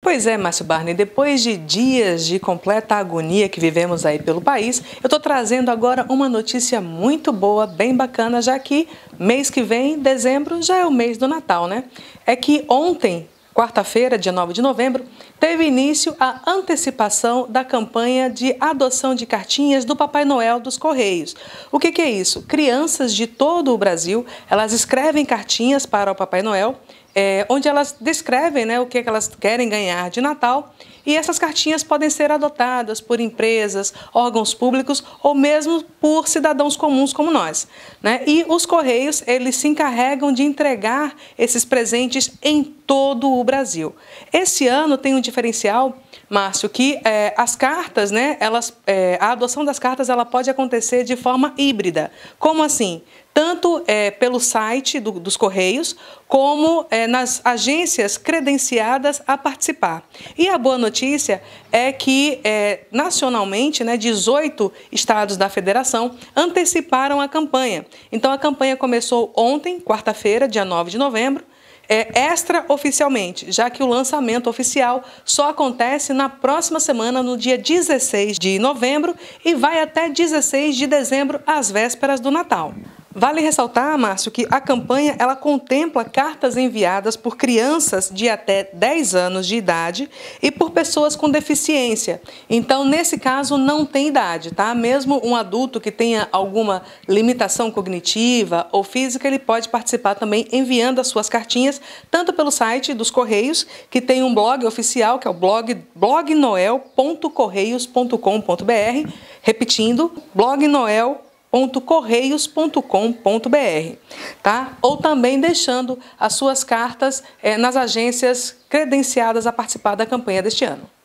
Pois é, Márcio Barney, depois de dias de completa agonia que vivemos aí pelo país, eu estou trazendo agora uma notícia muito boa, bem bacana, já que mês que vem, dezembro, já é o mês do Natal, né? É que ontem, quarta-feira, dia 9 de novembro, teve início a antecipação da campanha de adoção de cartinhas do Papai Noel dos Correios. O que é isso? Crianças de todo o Brasil, elas escrevem cartinhas para o Papai Noel, onde elas descrevem, né, o que elas querem ganhar de Natal, e essas cartinhas podem ser adotadas por empresas, órgãos públicos ou mesmo por cidadãos comuns como nós, né? E os Correios, eles se encarregam de entregar esses presentes em todo o Brasil. Esse ano tem um diferencial, Márcio, que as cartas, né, a adoção das cartas ela pode acontecer de forma híbrida. Como assim? Tanto pelo site dos Correios, como nas agências credenciadas a participar. E a boa notícia é que, nacionalmente, né, 18 estados da federação anteciparam a campanha. Então, a campanha começou ontem, quarta-feira, dia 9 de novembro, extraoficialmente, já que o lançamento oficial só acontece na próxima semana, no dia 16 de novembro, e vai até 16 de dezembro, às vésperas do Natal. Vale ressaltar, Márcio, que a campanha ela contempla cartas enviadas por crianças de até 10 anos de idade e por pessoas com deficiência. Então, nesse caso, não tem idade, tá? Mesmo um adulto que tenha alguma limitação cognitiva ou física, ele pode participar também enviando as suas cartinhas, tanto pelo site dos Correios, que tem um blog oficial, que é o blognoel.correios.com.br, repetindo, blognoel.correios.com.br, tá? Ou também deixando as suas cartas nas agências credenciadas a participar da campanha deste ano.